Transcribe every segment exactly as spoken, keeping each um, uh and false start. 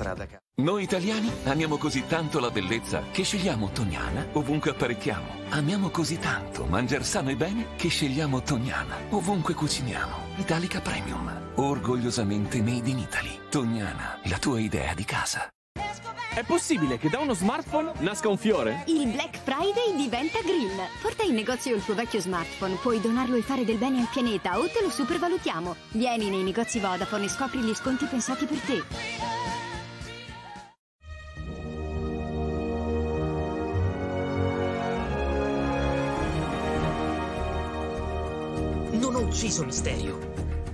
strada. Noi italiani amiamo così tanto la bellezza che scegliamo Tognana ovunque apparecchiamo. Amiamo così tanto mangiar sano e bene che scegliamo Tognana ovunque cuciniamo. Italica Premium, orgogliosamente made in Italy. Tognana, la tua idea di casa. È possibile che da uno smartphone nasca un fiore? Il Black Friday diventa green. Porta in negozio il tuo vecchio smartphone, puoi donarlo e fare del bene al pianeta o te lo supervalutiamo. Vieni nei negozi Vodafone e scopri gli sconti pensati per te. Non ho ucciso Misterio.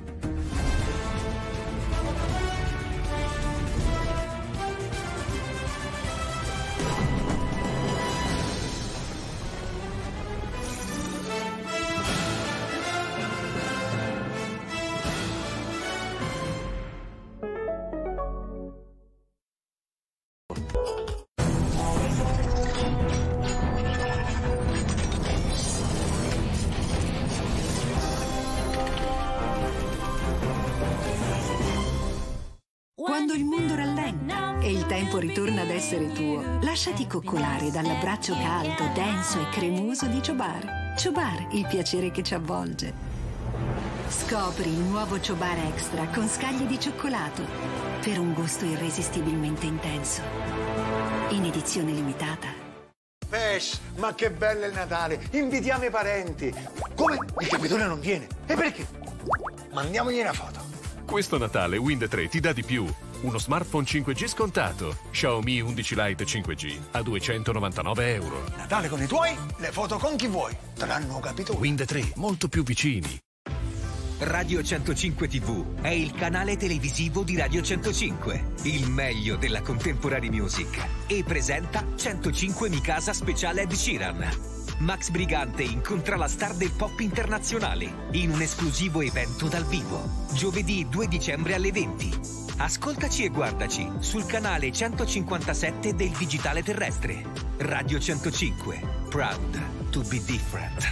Quando il mondo rallenta e il tempo ritorna ad essere tuo, lasciati coccolare dall'abbraccio caldo, denso e cremoso di Chobar. Chobar, il piacere che ci avvolge. Scopri il nuovo Chobar Extra con scaglie di cioccolato per un gusto irresistibilmente intenso. In edizione limitata. Pesh, ma che bello il Natale! Invitiamo i parenti! Come? Il capitone non viene? E perché? Mandiamogli una foto. Questo Natale Wind tre ti dà di più. Uno smartphone cinque G scontato. Xiaomi undici Lite cinque G a duecentonovantanove euro. Natale con i tuoi, le foto con chi vuoi. Te l'hanno capito? Wind tre, molto più vicini. Radio centocinque tivù è il canale televisivo di Radio centocinque, il meglio della contemporary music, e presenta centocinque Mikasa speciale Ed Sheeran. Max Brigante incontra la star del pop internazionale in un esclusivo evento dal vivo, giovedì due dicembre alle venti. Ascoltaci e guardaci sul canale centocinquantasette del digitale terrestre. Radio centocinque, proud to be different.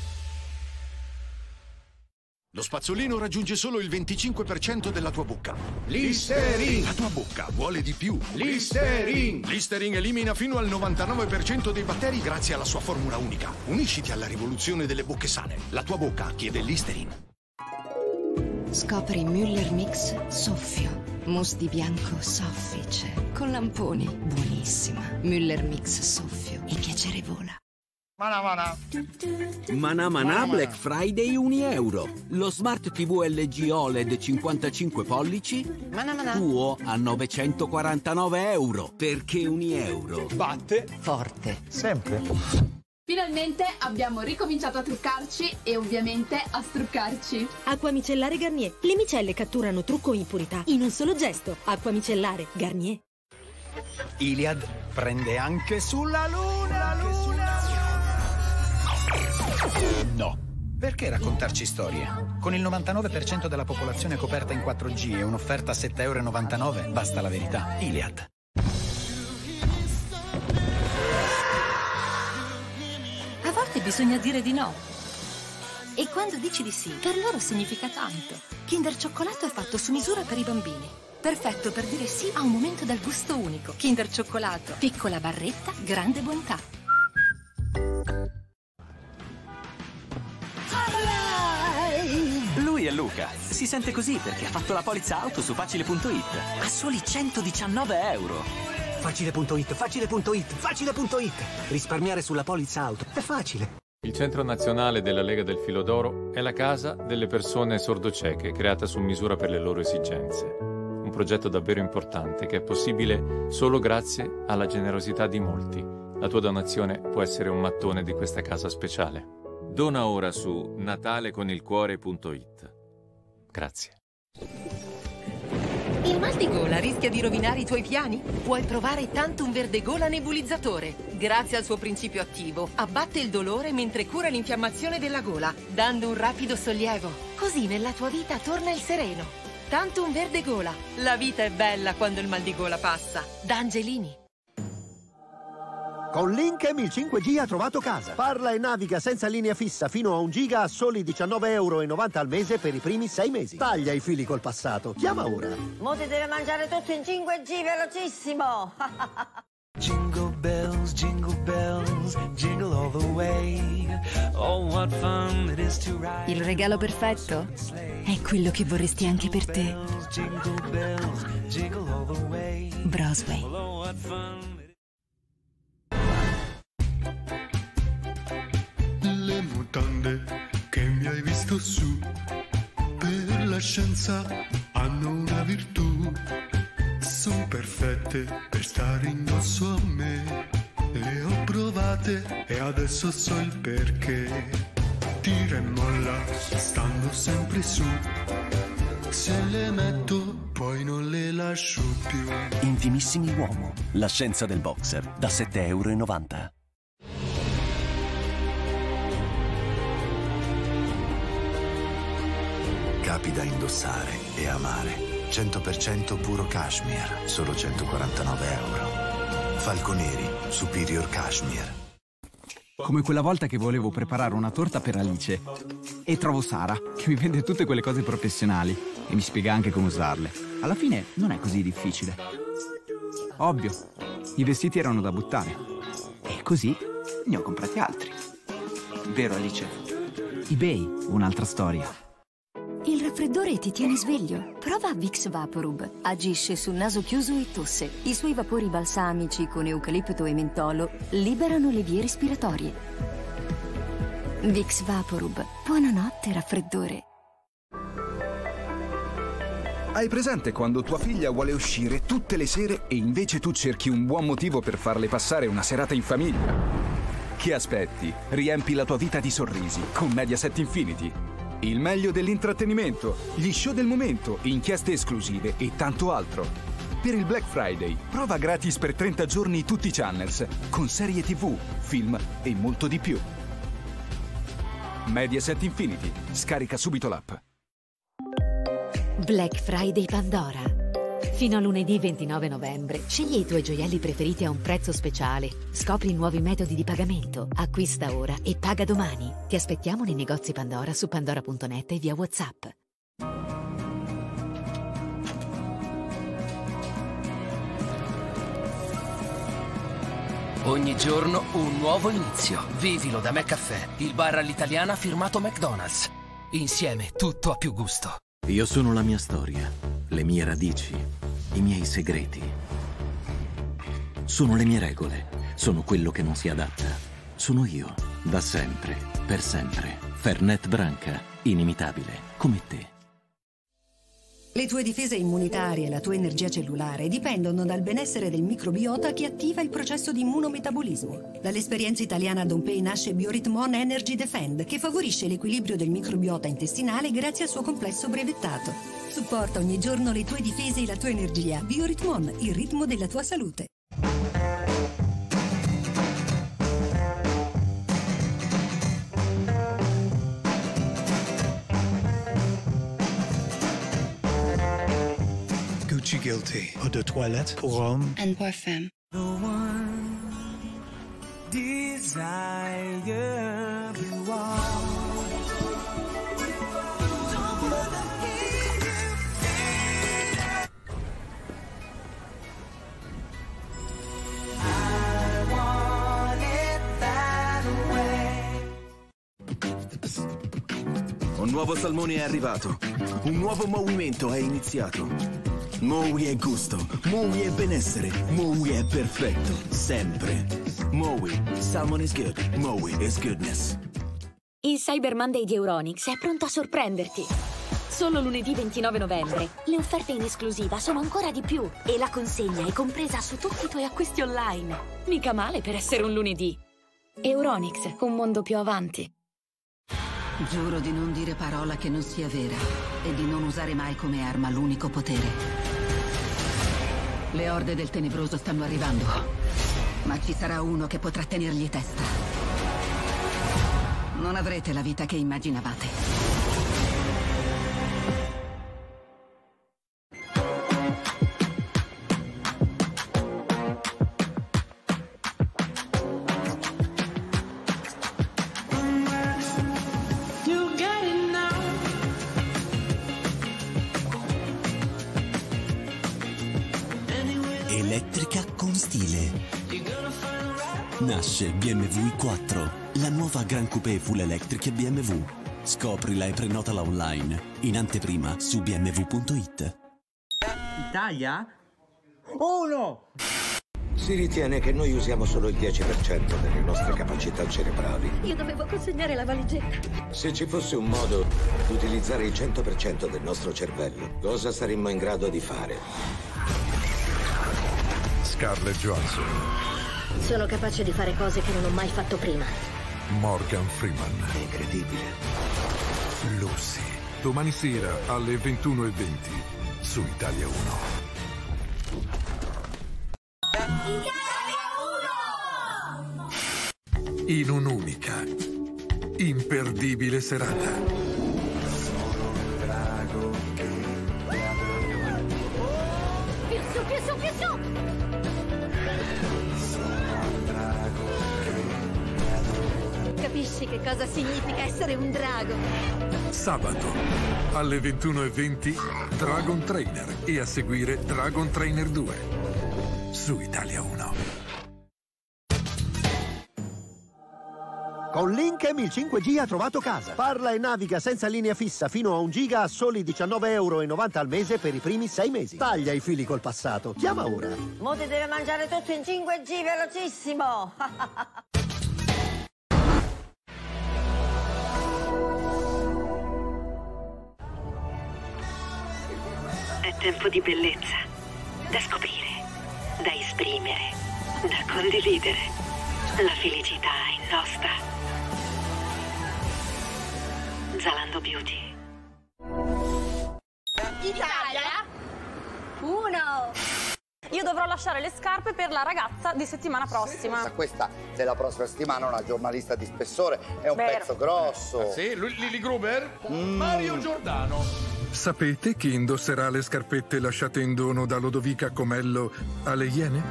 Lo spazzolino raggiunge solo il venticinque per cento della tua bocca. Listerine! La tua bocca vuole di più. Listerine! Listerine elimina fino al novantanove per cento dei batteri grazie alla sua formula unica. Unisciti alla rivoluzione delle bocche sane. La tua bocca chiede Listerine. Scopri Müller Mix Soffio. Mousse di bianco soffice. Con lamponi. Buonissima. Müller Mix Soffio. Il piacere vola. Mana mana. Mana mana Black Friday un euro. Lo Smart tivù L G O L E D cinquantacinque pollici Mana mana. tuo a novecentoquarantanove euro. Perché un euro Batte Forte. sempre. Finalmente abbiamo ricominciato a truccarci e ovviamente a struccarci. Acqua micellare Garnier. Le micelle catturano trucco e impurità in un solo gesto. Acqua micellare Garnier. Iliad prende anche sulla luna. luna. No. Perché raccontarci storie? Con il novantanove per cento della popolazione coperta in quattro G e un'offerta a sette e novantanove euro, basta la verità. Iliad. A volte bisogna dire di no. E quando dici di sì, per loro significa tanto. Kinder Cioccolato è fatto su misura per i bambini. Perfetto per dire sì a un momento dal gusto unico. Kinder Cioccolato. Piccola barretta, grande bontà. Lui è Luca. Si sente così perché ha fatto la polizza auto su facile punto it a soli centodiciannove euro. Facile punto it, facile punto it, facile punto it. Risparmiare sulla polizza auto è facile. Il Centro Nazionale della Lega del Filo d'Oro è la casa delle persone sordocieche creata su misura per le loro esigenze. Un progetto davvero importante che è possibile solo grazie alla generosità di molti. La tua donazione può essere un mattone di questa casa speciale. Dona ora su nataleconilcuore punto it. Grazie. Il mal di gola rischia di rovinare i tuoi piani? Puoi provare Tantum Verde Gola Nebulizzatore. Grazie al suo principio attivo, abbatte il dolore mentre cura l'infiammazione della gola, dando un rapido sollievo. Così nella tua vita torna il sereno. Tantum Verde Gola. La vita è bella quando il mal di gola passa. Da Angelini. Con Linkem il cinque G ha trovato casa. Parla e naviga senza linea fissa fino a un giga a soli diciannove euro e novanta al mese per i primi sei mesi. Taglia i fili col passato. Chiama ora. Mo ti deve mangiare tutto in cinque G velocissimo. Jingle bells, jingle bells, jingle all the way. Oh, what fun it is to ride. Il regalo perfetto è quello che vorresti anche per te. Jingle bells, jingle all the way. Brosway. Oh, what fun. Le mutande che mi hai visto su, per la scienza hanno una virtù. Sono perfette per stare indosso a me. Le ho provate e adesso so il perché. Tira e molla, stanno sempre su. Se le metto, poi non le lascio più. Intimissimi Uomo, la scienza del boxer, da sette euro e novanta. Capi da indossare e amare. cento per cento puro cashmere, solo centoquarantanove euro. Falconeri, Superior Cashmere. Come quella volta che volevo preparare una torta per Alice e trovo Sara, che mi vende tutte quelle cose professionali e mi spiega anche come usarle. Alla fine non è così difficile. Ovvio, i vestiti erano da buttare e così ne ho comprati altri. Vero, Alice? eBay, un'altra storia. Il raffreddore ti tiene sveglio. Prova Vicks Vaporub. Agisce sul naso chiuso e tosse. I suoi vapori balsamici con eucalipto e mentolo liberano le vie respiratorie. Vicks Vaporub. Buonanotte, raffreddore. Hai presente quando tua figlia vuole uscire tutte le sere e invece tu cerchi un buon motivo per farle passare una serata in famiglia? Che aspetti? Riempi la tua vita di sorrisi con Mediaset Infinity. Il meglio dell'intrattenimento, gli show del momento, inchieste esclusive e tanto altro. Per il Black Friday, prova gratis per trenta giorni tutti i channels, con serie tivù, film e molto di più. Mediaset Infinity. Scarica subito l'app. Black Friday Pandora. Fino a lunedì ventinove novembre, scegli i tuoi gioielli preferiti a un prezzo speciale. Scopri nuovi metodi di pagamento. Acquista ora e paga domani. Ti aspettiamo nei negozi Pandora su pandora punto net e via WhatsApp. Ogni giorno un nuovo inizio. Vivilo da McCaffè, il bar all'italiana firmato McDonald's. Insieme tutto a più gusto. Io sono la mia storia, le mie radici, i miei segreti. Sono le mie regole, sono quello che non si adatta. Sono io, da sempre, per sempre. Fernet Branca, inimitabile, come te. Le tue difese immunitarie e la tua energia cellulare dipendono dal benessere del microbiota che attiva il processo di immunometabolismo. Dall'esperienza italiana Dompei nasce Bioritmon Energy Defend, che favorisce l'equilibrio del microbiota intestinale grazie al suo complesso brevettato. Supporta ogni giorno le tue difese e la tua energia. Bioritmon, il ritmo della tua salute. Gucci Guilty, eau de toilette pour hommes and parfum. The one desire you are. Un nuovo salmone è arrivato. Un nuovo movimento è iniziato. Mowi è gusto, Mowi è benessere, Mowi è perfetto, sempre. Mowi, salmon is good, Mowi is goodness. Il Cyber Monday di Euronics è pronto a sorprenderti. Solo lunedì ventinove novembre. Le offerte in esclusiva sono ancora di più e la consegna è compresa su tutti i tuoi acquisti online. Mica male per essere un lunedì. Euronics, un mondo più avanti. Giuro di non dire parola che non sia vera e di non usare mai come arma l'unico potere. Le orde del tenebroso stanno arrivando, ma ci sarà uno che potrà tenergli testa. Non avrete la vita che immaginavate. Elettrica con stile. Nasce B M W i quattro, la nuova Gran Coupé Full Electric B M W. Scoprila e prenotala online, in anteprima su b m w punto it. Italia? Uno! Si ritiene che noi usiamo solo il dieci per cento delle nostre capacità cerebrali. Io dovevo consegnare la valigetta. Se ci fosse un modo di utilizzare il cento per cento del nostro cervello, cosa saremmo in grado di fare? Scarlett Johansson. Sono capace di fare cose che non ho mai fatto prima. Morgan Freeman. È incredibile. Lucy. Domani sera alle ventuno e venti su Italia uno. In un'unica, imperdibile serata. Più su, più su, più su! Capisci che cosa significa essere un drago? Sabato alle ventuno e venti Dragon Trainer e a seguire Dragon Trainer due su Italia uno. Con Linkem il cinque G ha trovato casa. Parla e naviga senza linea fissa fino a un giga a soli diciannove euro e novanta al mese per i primi sei mesi. Taglia i fili col passato. Chiama ora. Mo ti deve mangiare tutto in cinque G velocissimo. È tempo di bellezza, da scoprire, da esprimere, da condividere. La felicità è nostra. Zalando Beauty. Italia uno. Io dovrò lasciare le scarpe per la ragazza di settimana prossima. Sì, questa della prossima settimana, una giornalista di spessore, è un Vero. pezzo grosso. Ah, sì? Lily Gruber? Mm. Mario Giordano. Sapete chi indosserà le scarpette lasciate in dono da Lodovica Comello alle Iene?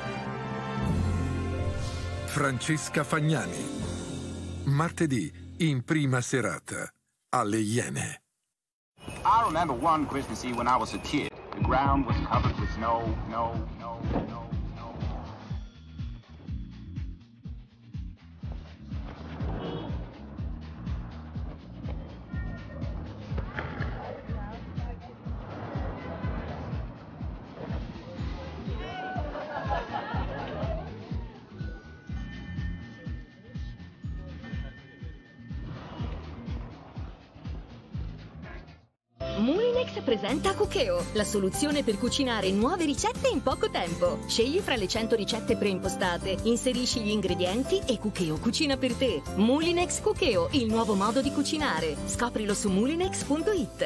Francesca Fagnani. Martedì, in prima serata, alle Iene. I remember one Christmas Eve when I was a kid. The ground was covered with snow, snow, snow, snow. Moulinex presenta Cookéo, la soluzione per cucinare nuove ricette in poco tempo. Scegli fra le cento ricette preimpostate, inserisci gli ingredienti e Cookéo cucina per te. Moulinex Cookéo, il nuovo modo di cucinare. Scoprilo su moulinex punto it.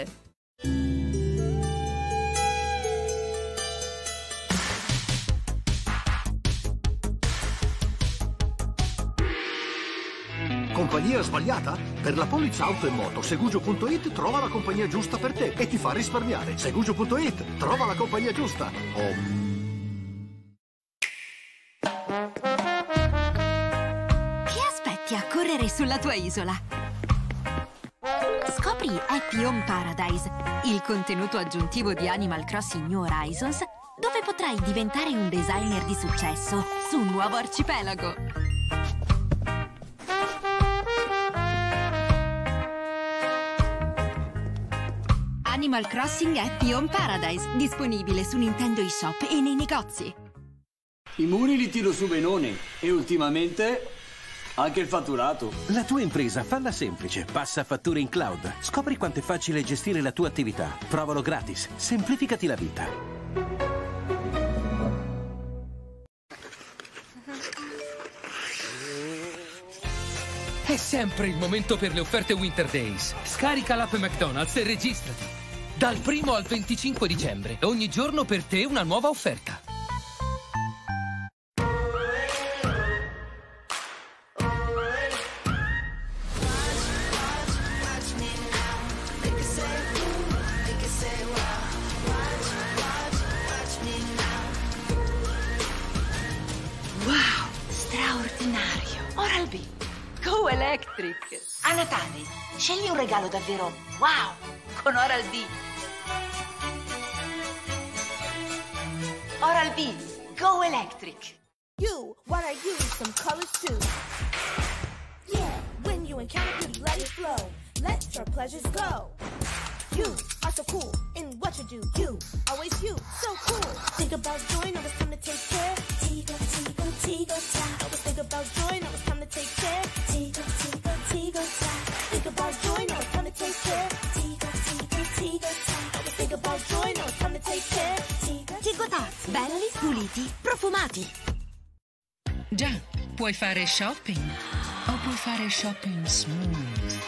Compagnia sbagliata? Per la polizza auto e moto, Segugio punto it trova la compagnia giusta per te e ti fa risparmiare. Segugio punto it trova la compagnia giusta. Oh. Che aspetti a correre sulla tua isola? Scopri Happy Home Paradise, il contenuto aggiuntivo di Animal Crossing New Horizons, dove potrai diventare un designer di successo su un nuovo arcipelago. Animal Crossing Happy Home Paradise, disponibile su Nintendo eShop e nei negozi. I muri li tiro su benone e ultimamente anche il fatturato. La tua impresa falla semplice, passa a fatture in cloud. Scopri quanto è facile gestire la tua attività. Provalo gratis, semplificati la vita. È sempre il momento per le offerte Winter Days. Scarica l'app McDonald's e registrati. Dal primo al venticinque dicembre, ogni giorno per te una nuova offerta. Wow, straordinario. Oral-B. Go Electric. A Natale, scegli un regalo davvero wow con Oral-B. Oral-B, Go Electric. You, wanna use some colors too. Yeah, when you encounter beauty, let it flow. Let your pleasures go. You are so cool in what you do. You, always you, so cool. Think about joy, now it's time to take care. Tigo, tigo, tigo, ta. Always think about joy, now it's time to take care. Tigo, tigo, tigo, ta. Think about joy, now it's time to take care. Tigo, tigo, tigo, ta. Always think about joy, now it's time to take care. Tigo, Tigo Tarts, belli, puliti, profumati. Già, puoi fare shopping o puoi fare shopping smooth.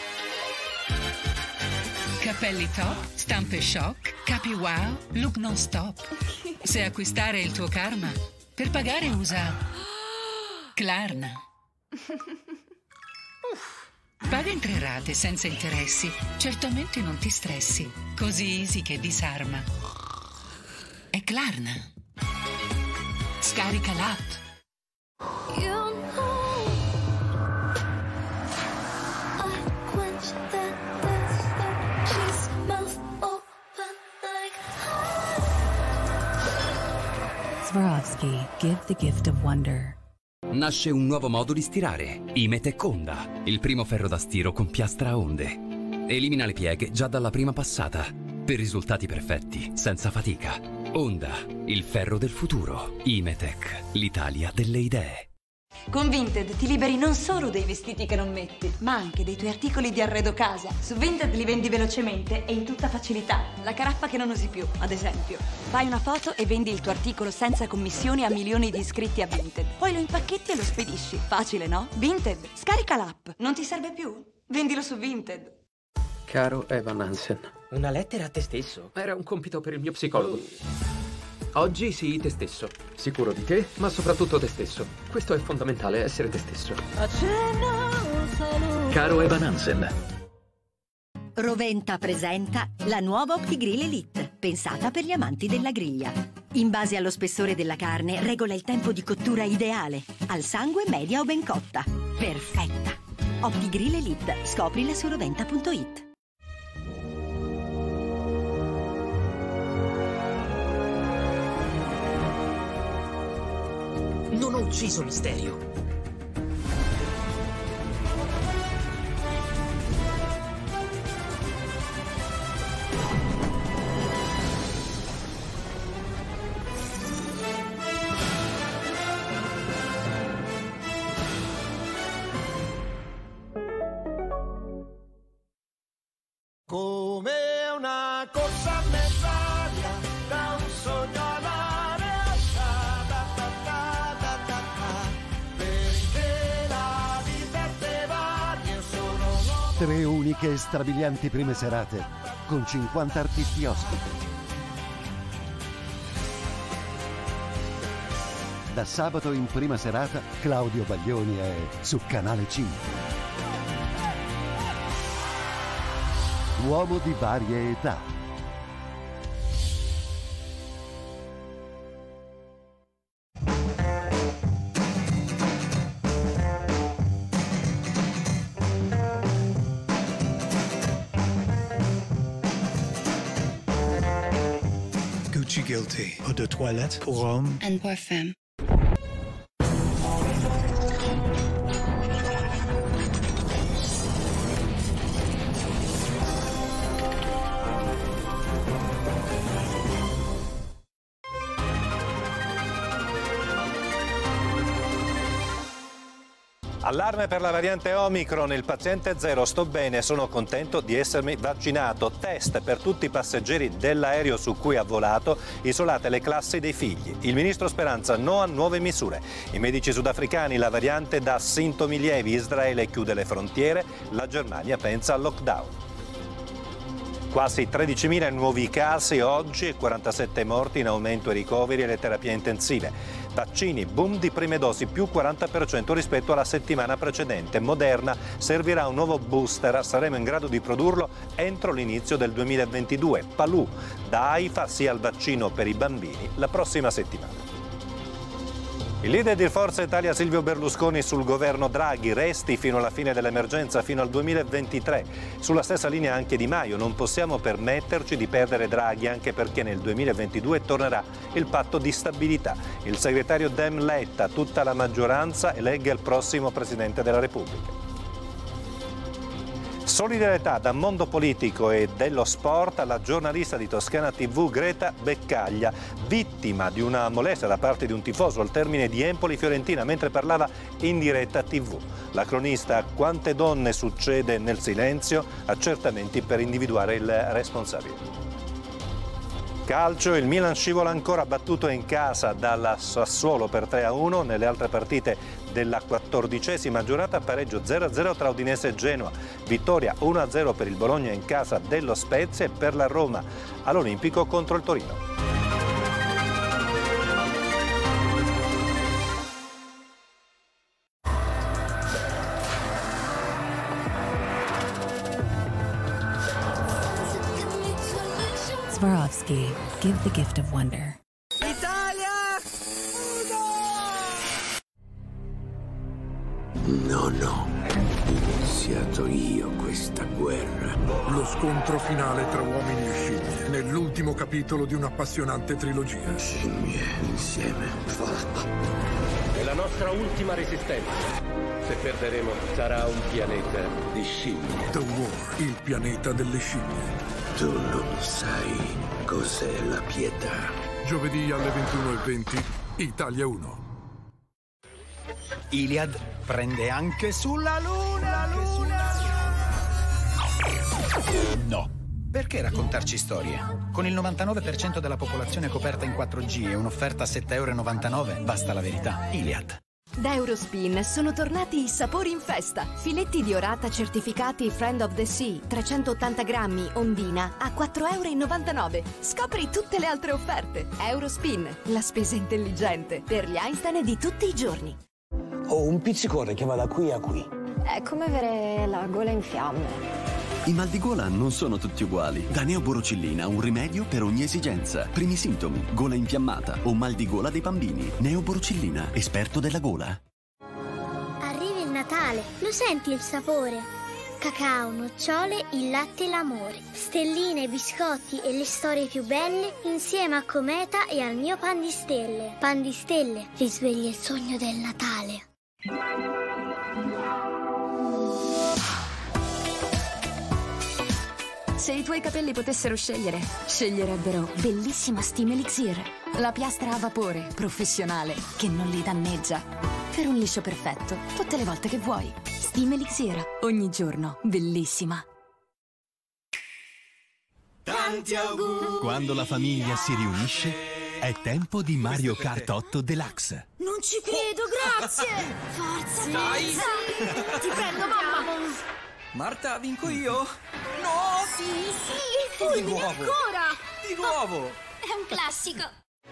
Capelli top, stampe shock, capi wow, look non stop. Se acquistare il tuo karma, per pagare usa Klarna. Paga in tre rate senza interessi. Certamente non ti stressi. Così easy che disarma. È Klarna. Scarica l'app. Swarovski, give the gift of wonder. Nasce un nuovo modo di stirare, Imetec Onda, il primo ferro da stiro con piastra a onde. Elimina le pieghe già dalla prima passata, per risultati perfetti, senza fatica. Onda, il ferro del futuro. Imetec, l'Italia delle idee. Con Vinted ti liberi non solo dei vestiti che non metti, ma anche dei tuoi articoli di arredo casa. Su Vinted li vendi velocemente e in tutta facilità. La caraffa che non usi più, ad esempio. Fai una foto e vendi il tuo articolo senza commissioni a milioni di iscritti a Vinted. Poi lo impacchetti e lo spedisci. Facile, no? Vinted, scarica l'app. Non ti serve più? Vendilo su Vinted. Caro Evan Hansen. Una lettera a te stesso? Era un compito per il mio psicologo. Oggi sii te stesso. Sicuro di te, ma soprattutto te stesso. Questo è fondamentale, essere te stesso. Caro Evan Hansen. Roventa presenta la nuova OptiGrill Elite, pensata per gli amanti della griglia. In base allo spessore della carne, regola il tempo di cottura ideale, al sangue, media o ben cotta. Perfetta! OptiGrill Elite, scoprila su roventa punto it. Non ho ucciso Misterio. Come una corsa a mezz'aria, da un sogno alla realtà, da, da, da, da, da, da. Perché la vita te varie sono tre uniche e strabilianti prime serate con cinquanta artisti ospiti. Da sabato in prima serata Claudio Baglioni è su Canale cinque. Uomo di varie età. Gucci Guilty, eau de toilette pour hommes and parfum. Allarme per la variante Omicron, il paziente zero, sto bene, sono contento di essermi vaccinato. Test per tutti i passeggeri dell'aereo su cui ha volato, isolate le classi dei figli. Il ministro Speranza no a nuove misure. I medici sudafricani, la variante dà sintomi lievi, Israele chiude le frontiere, la Germania pensa al lockdown. Quasi tredicimila nuovi casi oggi e quarantasette morti, in aumento i ricoveri e le terapie intensive. Vaccini, boom di prime dosi, più quaranta per cento rispetto alla settimana precedente. Moderna servirà un nuovo booster, saremo in grado di produrlo entro l'inizio del duemilaventidue. Palù, da AIFA sia il vaccino per i bambini la prossima settimana. Il leader di Forza Italia Silvio Berlusconi sul governo Draghi, resti fino alla fine dell'emergenza, fino al duemilaventitré. Sulla stessa linea anche Di Maio, non possiamo permetterci di perdere Draghi anche perché nel duemilaventidue tornerà il patto di stabilità. Il segretario Dem Letta, tutta la maggioranza elegga il prossimo Presidente della Repubblica. Solidarietà dal mondo politico e dello sport alla giornalista di Toscana tivù Greta Beccaglia, vittima di una molestia da parte di un tifoso al termine di Empoli-Fiorentina mentre parlava in diretta tivù. La cronista "Quante donne succede nel silenzio?" accertamenti per individuare il responsabile. Calcio, il Milan scivola ancora, battuto in casa dalla Sassuolo per tre a uno. Nelle altre partite della quattordicesima giornata, pareggio zero a zero tra Udinese e Genoa, vittoria uno a zero per il Bologna in casa dello Spezia e per la Roma all'Olimpico contro il Torino. Swarovski, give the gift of wonder. Italia! No, no. Ho iniziato io questa guerra. Lo scontro finale tra uomini e scimmie, nell'ultimo capitolo di un'appassionante trilogia. Scimmie insieme. È la nostra ultima resistenza. Se perderemo, sarà un pianeta di scimmie. The War, il pianeta delle scimmie. Tu non sai cos'è la pietà. Giovedì alle ventuno e venti, Italia uno. Iliad prende anche sulla Luna. La Luna. No. Perché raccontarci storie? Con il novantanove per cento della popolazione coperta in quattro G e un'offerta a sette e novantanove euro, basta la verità. Iliad. Da Eurospin sono tornati i sapori in festa. Filetti di orata certificati Friend of the Sea, trecentottanta grammi, ondina, a quattro e novantanove euro. Scopri tutte le altre offerte. Eurospin, la spesa intelligente per gli Einstein di tutti i giorni. Ho un pizzicore che va da qui a qui. È come avere la gola in fiamme. I mal di gola non sono tutti uguali. Da Neoborocillina un rimedio per ogni esigenza. Primi sintomi: gola infiammata o mal di gola dei bambini. Neoborocillina, esperto della gola. Arriva il Natale, lo senti il sapore? Cacao, nocciole, il latte e l'amore. Stelline, biscotti e le storie più belle insieme a Cometa e al mio pan di stelle. Pan di stelle, risveglia il sogno del Natale. Se i tuoi capelli potessero scegliere, sceglierebbero Bellissima Steam Elixir, la piastra a vapore professionale che non li danneggia. Per un liscio perfetto, tutte le volte che vuoi. Steam Elixir, ogni giorno bellissima. Tanti auguri! Quando la famiglia si riunisce, è tempo di Mario Kart otto Deluxe. Non ci credo, grazie! Forza, Dai. forza! Ti prendo, mamma! Marta, vinco io? No! Sì, sì! Fulmine ancora! Di nuovo! È un classico!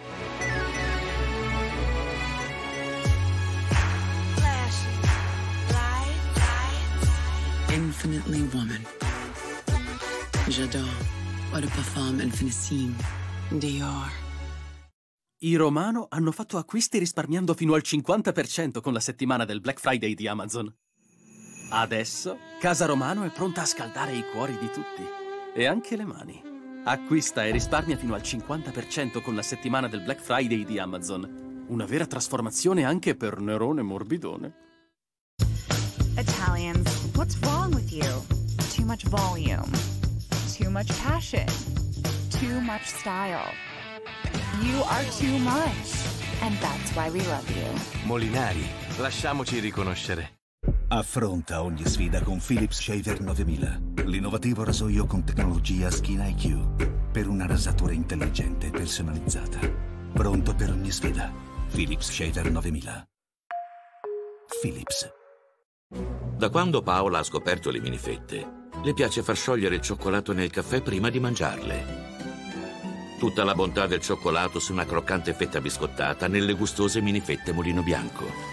Infinitely woman. J'adore. Eau de parfum Infinissime. Dior. I Romano hanno fatto acquisti risparmiando fino al cinquanta per cento con la settimana del Black Friday di Amazon. Adesso Casa Romano è pronta a scaldare i cuori di tutti. E anche le mani. Acquista e risparmia fino al cinquanta per cento con la settimana del Black Friday di Amazon. Una vera trasformazione anche per Nerone Morbidone. Italians, what's wrong with you? Too much volume. Too much passion. Too much style. You are too much. And that's why we love you. Molinari, lasciamoci riconoscere. Affronta ogni sfida con Philips Shaver novemila, l'innovativo rasoio con tecnologia Skin I Q, per una rasatura intelligente e personalizzata. Pronto per ogni sfida. Philips Shaver novemila. Philips. Da quando Paola ha scoperto le minifette, le piace far sciogliere il cioccolato nel caffè prima di mangiarle. Tutta la bontà del cioccolato su una croccante fetta biscottata nelle gustose minifette Mulino Bianco.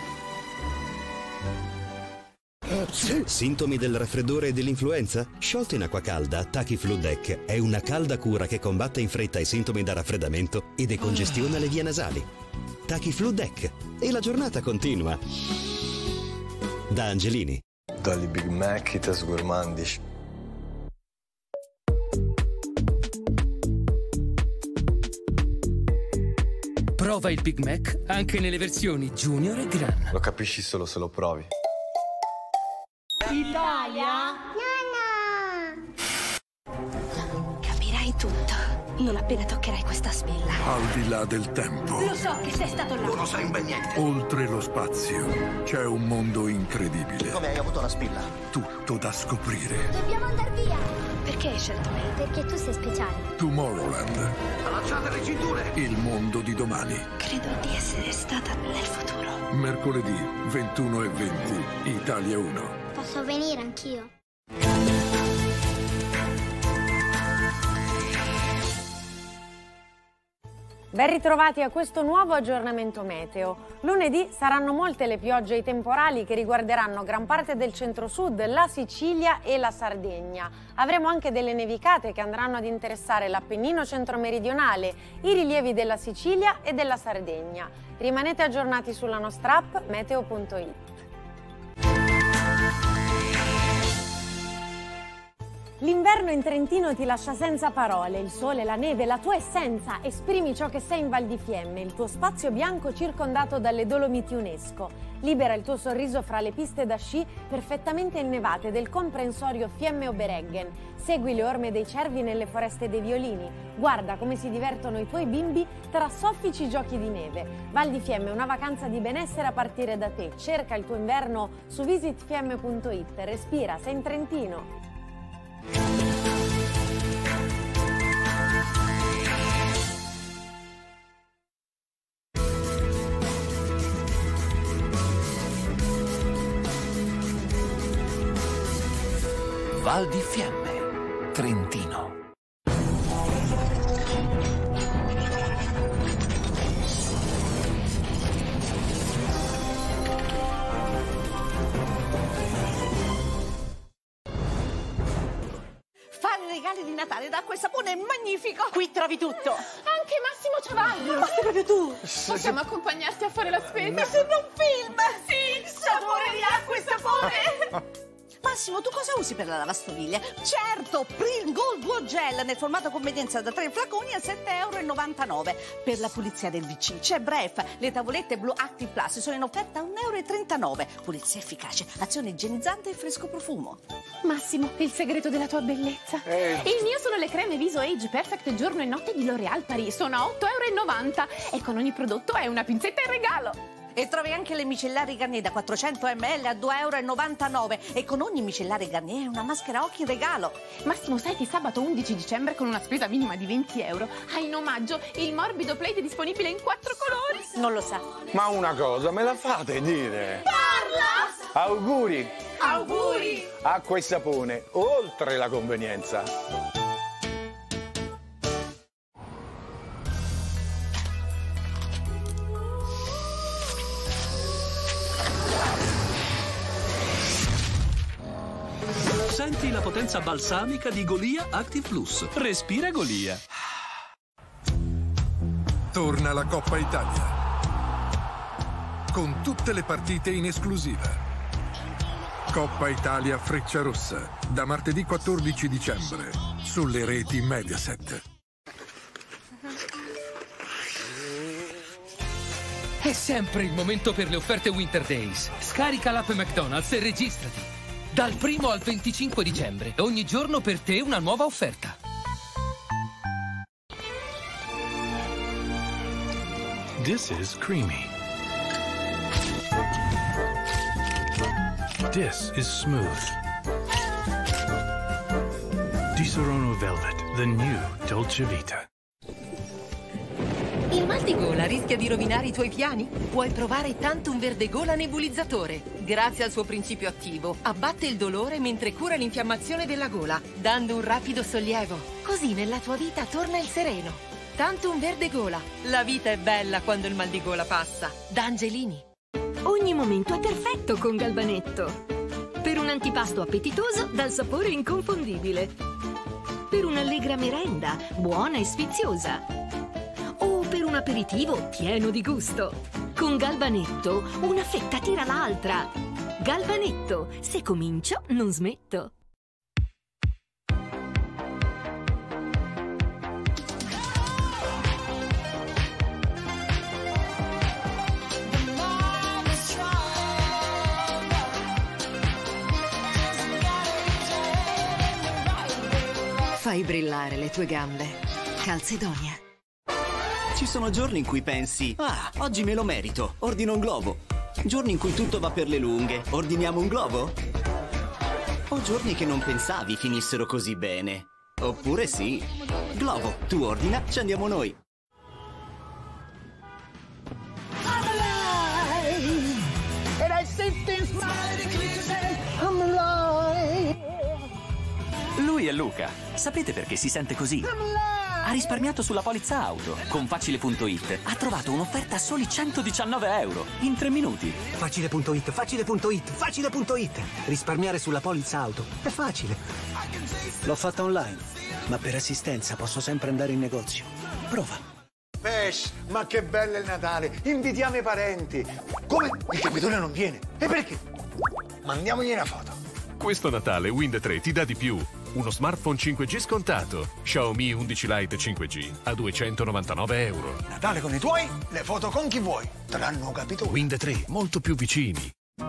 Sintomi del raffreddore e dell'influenza? Sciolto in acqua calda, Tachiflu Deck è una calda cura che combatte in fretta i sintomi da raffreddamento e decongestiona le vie nasali. Taki Flu Deck e la giornata continua. Da Angelini. Dali Big Mac i te sgurmandici. Prova il Big Mac anche nelle versioni Junior e Gran. Lo capisci solo se lo provi. Italia? Nonna! Capirai tutto non appena toccherai questa spilla. Al di là del tempo, Lo so che sei stato là. Tu non sai ben niente. oltre lo spazio, c'è un mondo incredibile. Come hai avuto la spilla? Tutto da scoprire. Dobbiamo andare via. Perché hai scelto me? Perché tu sei speciale. Tomorrowland. Allacciate le cinture. Il mondo di domani. Credo di essere stata nel futuro. Mercoledì ventuno e venti, Italia uno. Posso venire anch'io? Ben ritrovati a questo nuovo aggiornamento meteo. Lunedì saranno molte le piogge e i temporali che riguarderanno gran parte del centro-sud, la Sicilia e la Sardegna. Avremo anche delle nevicate che andranno ad interessare l'Appennino centro-meridionale, i rilievi della Sicilia e della Sardegna. Rimanete aggiornati sulla nostra app meteo punto it. L'inverno in Trentino ti lascia senza parole, il sole, la neve, la tua essenza, esprimi ciò che sei in Val di Fiemme, il tuo spazio bianco circondato dalle Dolomiti UNESCO. Libera il tuo sorriso fra le piste da sci perfettamente innevate del comprensorio Fiemme-Obereggen. Segui le orme dei cervi nelle foreste dei violini. Guarda come si divertono i tuoi bimbi tra soffici giochi di neve. Val di Fiemme, una vacanza di benessere a partire da te. Cerca il tuo inverno su visit fiemme punto it. Respira, sei in Trentino. Val di Fiemme, Trentino. Fare regali di Natale d'acqua e sapone è magnifico! Qui trovi tutto! Anche Massimo Ciavallo! Ma sei proprio tu! Possiamo accompagnarti a fare la spesa? Mi sembra un film! Sì! Sapore di acqua e sapone! Massimo, tu cosa usi per la lavastoviglie? Certo, Pril Gold Duo Gel nel formato convenienza da tre flaconi a sette e novantanove euro. Per la pulizia del V C c'è Bref, le tavolette Blue Active Plus sono in offerta a un euro e trentanove. Pulizia efficace, azione igienizzante e fresco profumo. Massimo, il segreto della tua bellezza. Eh. Il mio sono le creme Viso Age Perfect giorno e notte di L'Oréal Paris. Sono a otto e novanta euro e con ogni prodotto è una pinzetta in regalo. E trovi anche le micellari Garnier da quattrocento millilitri a due e novantanove euro. E con ogni micellare Garnier una maschera occhi in regalo. Massimo, sai che sabato undici dicembre con una spesa minima di venti euro hai in omaggio il morbido plate disponibile in quattro colori? Non lo sa. Ma una cosa, me la fate dire? Parla! Auguri! Auguri! Acqua e sapone, oltre la convenienza. Senti la potenza balsamica di Golia Active Plus. Respira Golia. Torna la Coppa Italia. Con tutte le partite in esclusiva. Coppa Italia Frecciarossa. Da martedì quattordici dicembre. Sulle reti Mediaset. È sempre il momento per le offerte Winter Days. Scarica l'app McDonald's e registrati. Dal primo al venticinque dicembre, ogni giorno per te una nuova offerta. This is creamy. This is smooth. Disaronno Velvet, the new Dolce Vita. Il mal di gola rischia di rovinare i tuoi piani? Puoi provare Tantum Verde Gola Nebulizzatore. Grazie al suo principio attivo, abbatte il dolore mentre cura l'infiammazione della gola, dando un rapido sollievo. Così nella tua vita torna il sereno. Tantum Verde Gola. La vita è bella quando il mal di gola passa. Da Angelini. Ogni momento è perfetto con Galbanetto. Per un antipasto appetitoso dal sapore inconfondibile. Per un'allegra merenda, buona e sfiziosa. O per un aperitivo pieno di gusto. Con Galvanetto, una fetta tira l'altra. Galvanetto, se comincio, non smetto. Fai brillare le tue gambe. Calzedonia. Ci sono giorni in cui pensi, ah, oggi me lo merito, ordino un globo. Giorni in cui tutto va per le lunghe, ordiniamo un globo? O giorni che non pensavi finissero così bene. Oppure sì. Globo, tu ordina, ci andiamo noi. Lui è Luca. Sapete perché si sente così? Ha risparmiato sulla polizza auto. Con Facile punto it ha trovato un'offerta a soli centodiciannove euro in tre minuti. Facile punto it, Facile punto it, Facile punto it. Risparmiare sulla polizza auto. È facile. L'ho fatta online, ma per assistenza posso sempre andare in negozio. Prova. Pesh, ma che bello il Natale! Invitiamo i parenti! Come? Il capitone non viene? E perché? Mandiamogli una foto. Questo Natale Wind tre ti dà di più. Uno smartphone cinque G scontato. Xiaomi undici Lite cinque G a duecentonovantanove euro. Natale con i tuoi, le foto con chi vuoi. Tranno capitone. Wind tre, molto più vicini.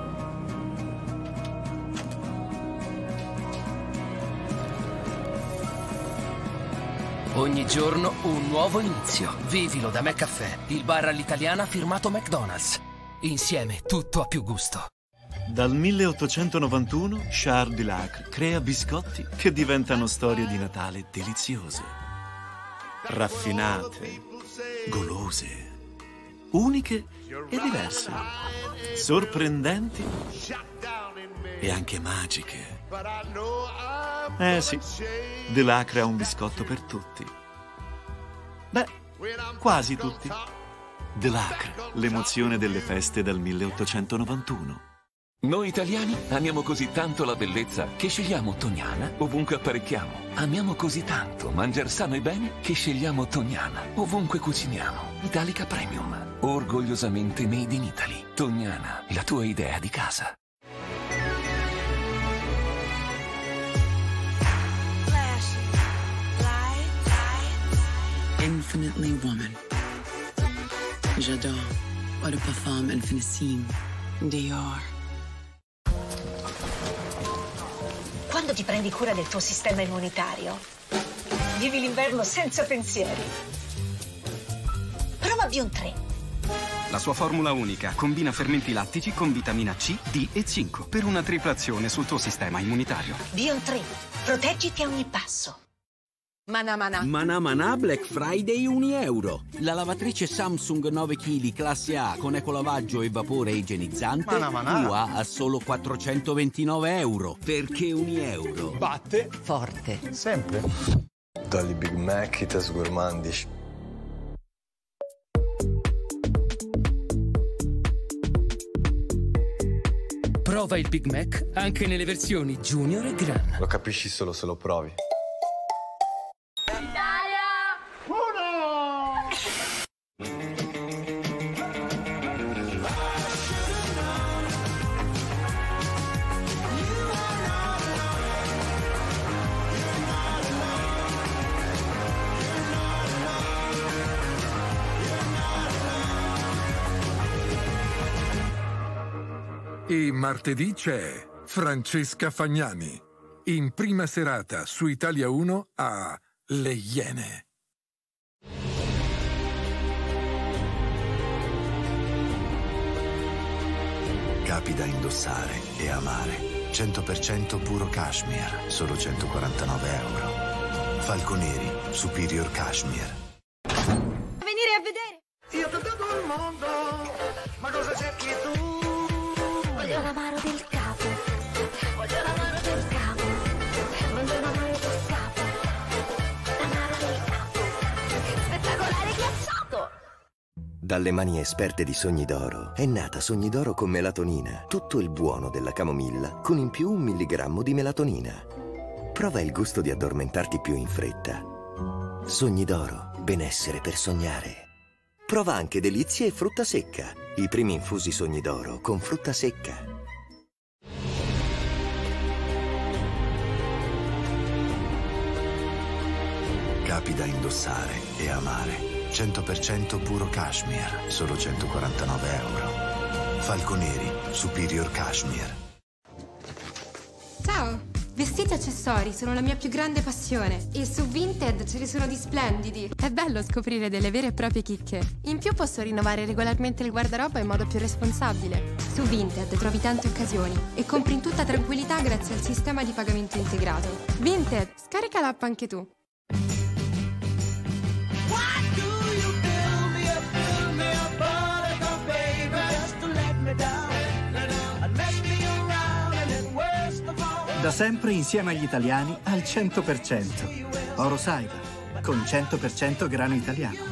Ogni giorno un nuovo inizio. Vivilo da McCaffè, il bar all'italiana firmato McDonald's. Insieme tutto ha più gusto. Dal milleottocentonovantuno Charles Dulac crea biscotti che diventano storie di Natale deliziose, raffinate, golose, uniche e diverse, sorprendenti e anche magiche. Eh sì, Dulac ha un biscotto per tutti. Beh, quasi tutti. Dulac, l'emozione delle feste dal milleottocentonovantuno. Noi italiani amiamo così tanto la bellezza che scegliamo Tognana ovunque apparecchiamo. Amiamo così tanto mangiare sano e bene che scegliamo Tognana ovunque cuciniamo. Italica Premium, orgogliosamente made in Italy. Tognana, la tua idea di casa. Infinitely Woman. J'adore. Eau de Parfum Infinissime. Dior. Quando ti prendi cura del tuo sistema immunitario, vivi l'inverno senza pensieri. Prova Bion tre. La sua formula unica combina fermenti lattici con vitamina C, D e zinco per una tripla azione sul tuo sistema immunitario. Bion tre. Proteggiti a ogni passo. Mana mana. Mana mana Black Friday un euro. La lavatrice Samsung nove chili classe A con ecolavaggio e vapore igienizzante Mana mana. tua a solo quattrocentoventinove euro. Perché un euro? Batte forte. sempre. Dagli Big Mac i test gourmandici. Prova il Big Mac anche nelle versioni Junior e Gran. Lo capisci solo se lo provi. E martedì c'è Francesca Fagnani, in prima serata su Italia uno a Le Iene. Capi da indossare e amare. cento per cento puro cashmere, solo centoquarantanove euro. Falconeri, Superior Cashmere. Venire a vedere. Io ho tutto il mondo, ma cosa cerchi tu? Voglio l'amaro del capo. Voglio l'amaro del capo. Voglio l'amaro del capo. L'amaro del capo. Spettacolare ghiacciato. Dalle mani esperte di Sogni d'Oro è nata Sogni d'Oro con melatonina. Tutto il buono della camomilla con in più un milligrammo di melatonina. Prova il gusto di addormentarti più in fretta. Sogni d'Oro, benessere per sognare. Prova anche delizie e frutta secca. I primi infusi sogni d'oro con frutta secca. Capi da indossare e amare. cento per cento puro cashmere, solo centoquarantanove euro. Falconeri, Superior Cashmere. Ciao! Vestiti e accessori sono la mia più grande passione e su Vinted ce ne sono di splendidi. È bello scoprire delle vere e proprie chicche. In più posso rinnovare regolarmente il guardaroba in modo più responsabile. Su Vinted trovi tante occasioni e compri in tutta tranquillità grazie al sistema di pagamento integrato. Vinted, scarica l'app anche tu. Da sempre insieme agli italiani al cento per cento. Oro Saiba, con cento per cento grano italiano.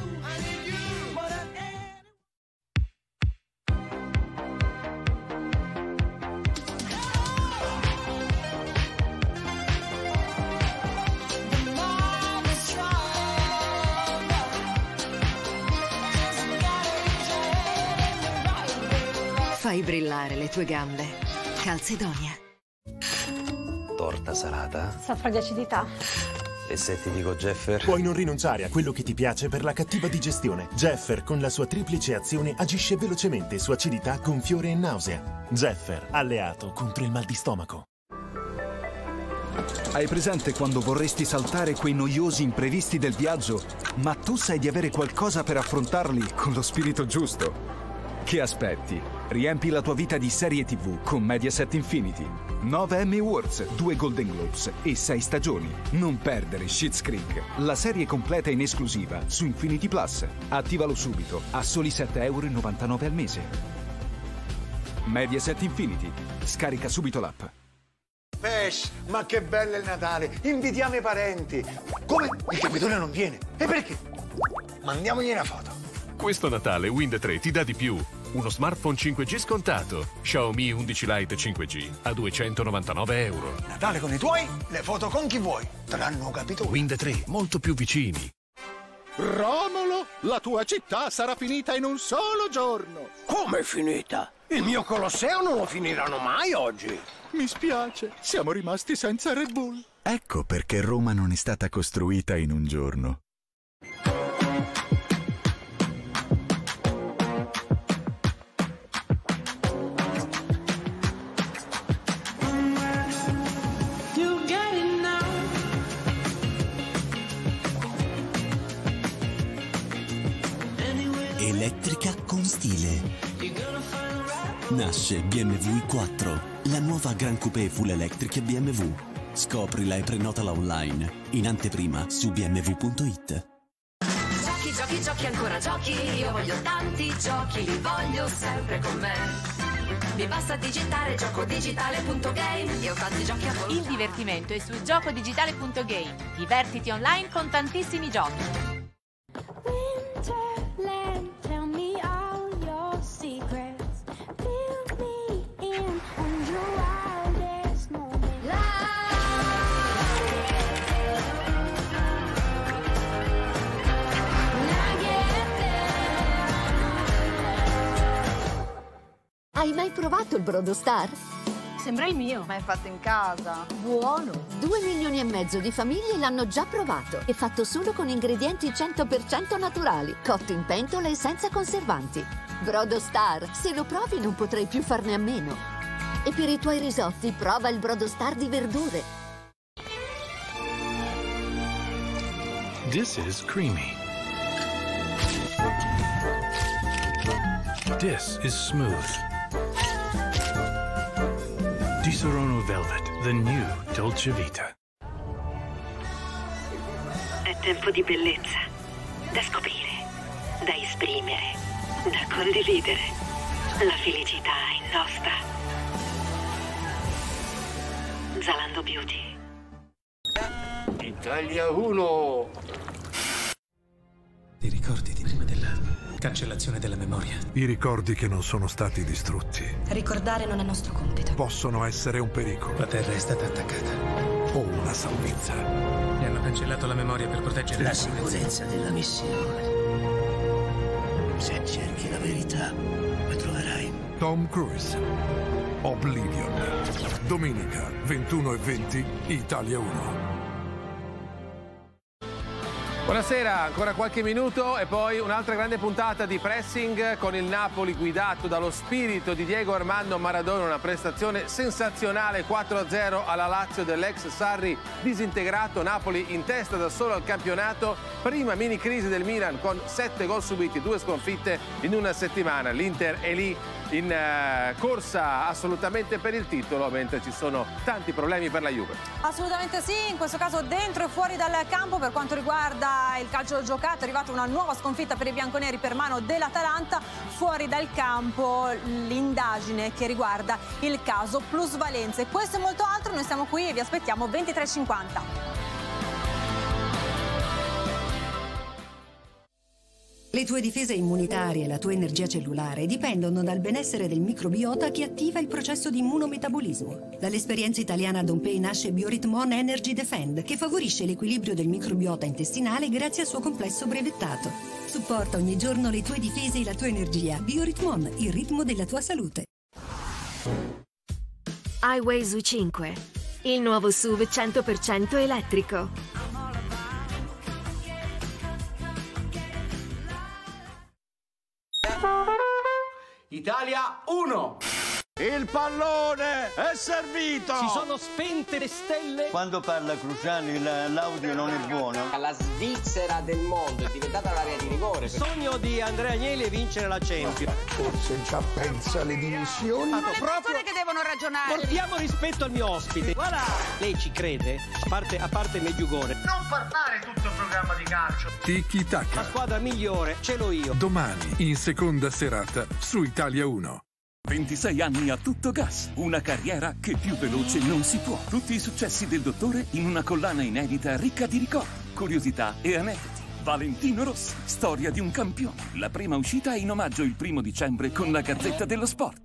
Fai brillare le tue gambe. Calzedonia. Torta salata? Saffra di acidità. E se ti dico Jeffer? Puoi non rinunciare a quello che ti piace per la cattiva digestione. Jeffer, con la sua triplice azione, agisce velocemente su acidità, gonfiore e nausea. Jeffer, alleato contro il mal di stomaco. Hai presente quando vorresti saltare quei noiosi imprevisti del viaggio, ma tu sai di avere qualcosa per affrontarli con lo spirito giusto? Che aspetti? Riempi la tua vita di serie tivù con Mediaset Infinity. nove Emmy Awards, due Golden Globes e sei stagioni. Non perdere Schitt's Creek, la serie completa in esclusiva su Infinity Plus. Attivalo subito a soli sette e novantanove euro al mese. Mediaset Infinity. Scarica subito l'app. Pesh, ma che bello il Natale! Invitiamo i parenti! Come? Il capitone non viene? E perché? Mandiamogli una foto. Questo Natale Wind tre ti dà di più. Uno smartphone cinque G scontato. Xiaomi undici Lite cinque G a duecentonovantanove euro. Natale con i tuoi, le foto con chi vuoi. Tranno capitone. Wind tre, molto più vicini. Romolo, la tua città sarà finita in un solo giorno. Come è finita? Il mio Colosseo non lo finiranno mai oggi. Mi spiace, siamo rimasti senza Red Bull. Ecco perché Roma non è stata costruita in un giorno. Elettrica con stile. Nasce B M W i quattro, la nuova Gran Coupé Full Electric B M W. Scoprila e prenotala online, in anteprima su b m w punto it. Giochi, giochi, giochi, ancora giochi. Io voglio tanti giochi, li voglio sempre con me. Mi basta digitare giocodigitale punto game e ho tanti giochi a volere. Il divertimento è su giocodigitale punto game. Divertiti online con tantissimi giochi. Hai mai provato il Brodo Star? Sembra il mio, ma è fatto in casa. Buono! Due milioni e mezzo di famiglie l'hanno già provato. È fatto solo con ingredienti cento per cento naturali, cotto in pentola e senza conservanti. Brodo Star, se lo provi non potrai più farne a meno. E per i tuoi risotti prova il Brodo Star di verdure. This is creamy. This is smooth. Disaronno Velvet, the new Dolce Vita. È tempo di bellezza, da scoprire, da esprimere, da condividere. La felicità è nostra. Zalando Beauty. Italia uno. Ti ricordi di prima della cancellazione della memoria? I ricordi che non sono stati distrutti Ricordare non è nostro compito. possono essere un pericolo La Terra è stata attaccata. o una salvezza. Mi hanno cancellato la memoria per proteggere La sicurezza della missione Se cerchi la verità, la troverai. Tom Cruise. Oblivion. Domenica ventuno e venti, Italia uno. Buonasera, ancora qualche minuto e poi un'altra grande puntata di pressing con il Napoli guidato dallo spirito di Diego Armando Maradona, una prestazione sensazionale, quattro a zero alla Lazio dell'ex Sarri disintegrato, Napoli in testa da solo al campionato, prima mini crisi del Milan con sette gol subiti, due sconfitte in una settimana, l'Inter è lì in uh, corsa assolutamente per il titolo, mentre ci sono tanti problemi per la Juve. Assolutamente sì, in questo caso dentro e fuori dal campo. Per quanto riguarda il calcio giocato è arrivata una nuova sconfitta per i bianconeri per mano dell'Atalanta. Fuori dal campo l'indagine che riguarda il caso plusvalenze. Questo e molto altro, noi siamo qui e vi aspettiamo ventitré e cinquanta. Le tue difese immunitarie e la tua energia cellulare dipendono dal benessere del microbiota che attiva il processo di immunometabolismo. Dall'esperienza italiana Dompei nasce Bioritmon Energy Defend, che favorisce l'equilibrio del microbiota intestinale grazie al suo complesso brevettato. Supporta ogni giorno le tue difese e la tua energia. Bioritmon, il ritmo della tua salute. Highway S U V cinque, il nuovo S U V cento per cento elettrico. Italia uno. Il pallone è servito! Si sono spente le stelle? Quando parla Cruciani l'audio non è buono. La Svizzera del mondo è diventata l'area di rigore. Il sogno di Andrea Agnelli è vincere la Champions. Forse già pensa alle divisioni. Sono le persone che devono ragionare. Portiamo rispetto al mio ospite. Voilà! Lei ci crede? A parte, a parte Meggiugorje. Non parlare tutto il programma di calcio. Tiki Taka. La squadra migliore ce l'ho io. Domani in seconda serata su Italia uno. ventisei anni a tutto gas, una carriera che più veloce non si può. Tutti i successi del dottore in una collana inedita ricca di ricordi, curiosità e aneddoti. Valentino Rossi, storia di un campione. La prima uscita in omaggio il primo dicembre con la Gazzetta dello Sport.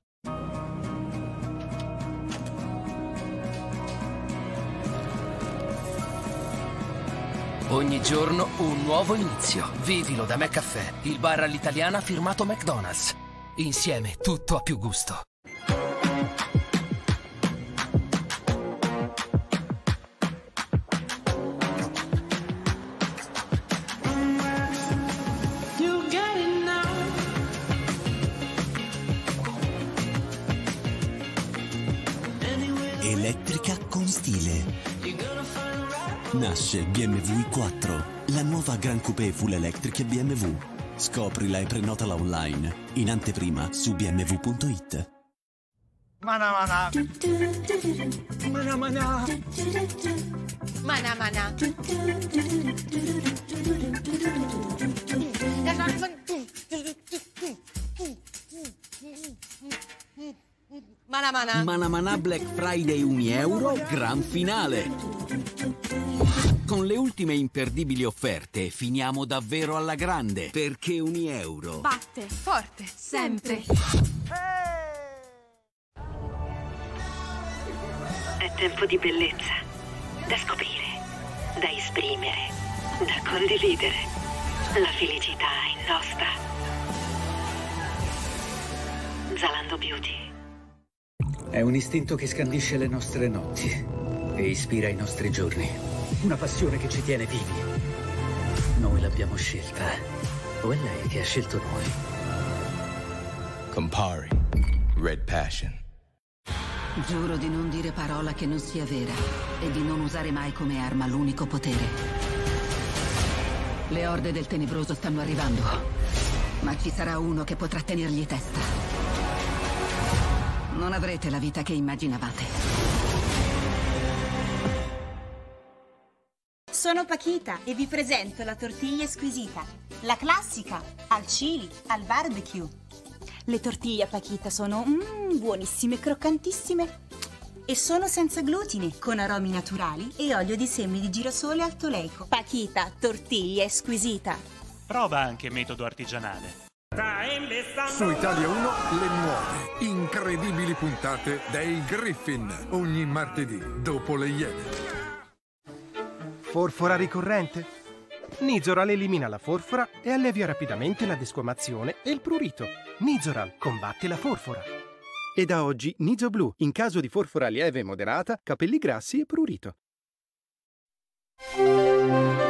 Ogni giorno un nuovo inizio. Vivilo da McCaffè, il bar all'italiana firmato McDonald's. Insieme tutto a più gusto. Elettrica con stile. Nasce B M W i quattro, la nuova Gran Coupé Full Electric B M W. Scoprila e prenotala online, in anteprima su b m w punto it. Mana mana. Mana mana. Mana mana. Mana mana. Mana mana Black Friday un euro, gran finale. Con le ultime imperdibili offerte finiamo davvero alla grande, perché un euro batte forte, sempre. È tempo di bellezza, da scoprire, da esprimere, da condividere. La felicità è nostra. Zalando Beauty. è un istinto che scandisce le nostre notti e ispira i nostri giorni. Una passione che ci tiene vivi. Noi l'abbiamo scelta, o è lei che ha scelto noi? Campari, Red Passion. Giuro di non dire parola che non sia vera e di non usare mai come arma l'unico potere. Le orde del tenebroso stanno arrivando, ma ci sarà uno che potrà tenergli testa. Non avrete la vita che immaginavate. Sono Paquita e vi presento la tortiglia squisita. La classica, al chili, al barbecue. Le tortiglie a Paquita sono mm, buonissime e croccantissime. E sono senza glutine, con aromi naturali e olio di semi di girasole altoleico. Paquita, tortiglia squisita. Prova anche metodo artigianale. Su Italia uno le nuove, incredibili puntate dei Griffin, ogni martedì dopo le Iene. Forfora ricorrente? Nizoral elimina la forfora e allevia rapidamente la desquamazione e il prurito. Nizoral combatte la forfora. E da oggi Nizo Blu, in caso di forfora lieve e moderata, capelli grassi e prurito.